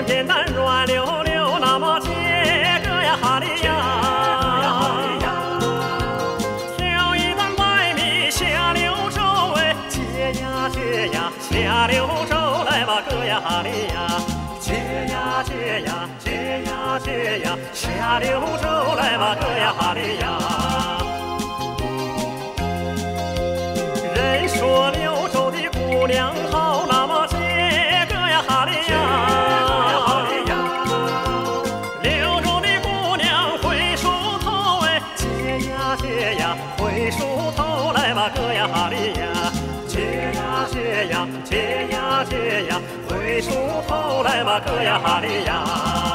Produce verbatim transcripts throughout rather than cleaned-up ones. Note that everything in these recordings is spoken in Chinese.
扁扁担软溜溜，那么接个呀哈哩呀，挑一担白米下柳州，哎，接呀接呀下柳州来吧个呀哈哩呀，接呀接呀接呀接呀下柳州来吧个呀哈哩呀。人说柳州的姑娘好，那么接个呀哈哩呀，柳州的姑娘会梳头，哎，接呀接呀会梳头来吧个呀哈哩呀，接呀接呀接呀接呀会梳头来吧个呀哈哩呀。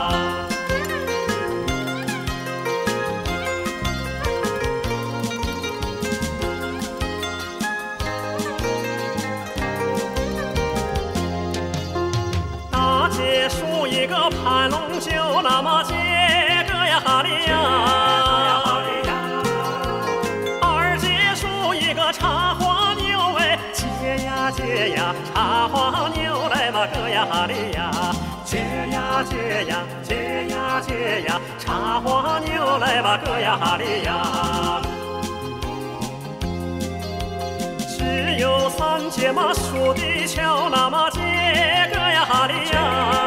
数一个盘龙酒，那么接个呀哈哩呀，二姐数一个茶花牛，哎，接呀接呀茶花牛来吧个呀哈哩呀，接呀接呀接呀接呀茶花牛来吧个呀哈哩呀。只有三姐嘛数的巧，那么接个呀哈哩呀，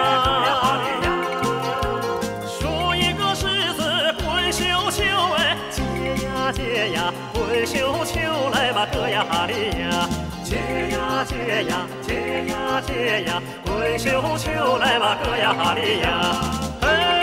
数一个狮子滚绣球，哎，接呀接呀滚绣球来吧个呀哈哩呀，接呀接呀接呀接呀滚绣球来吧个呀哈哩呀。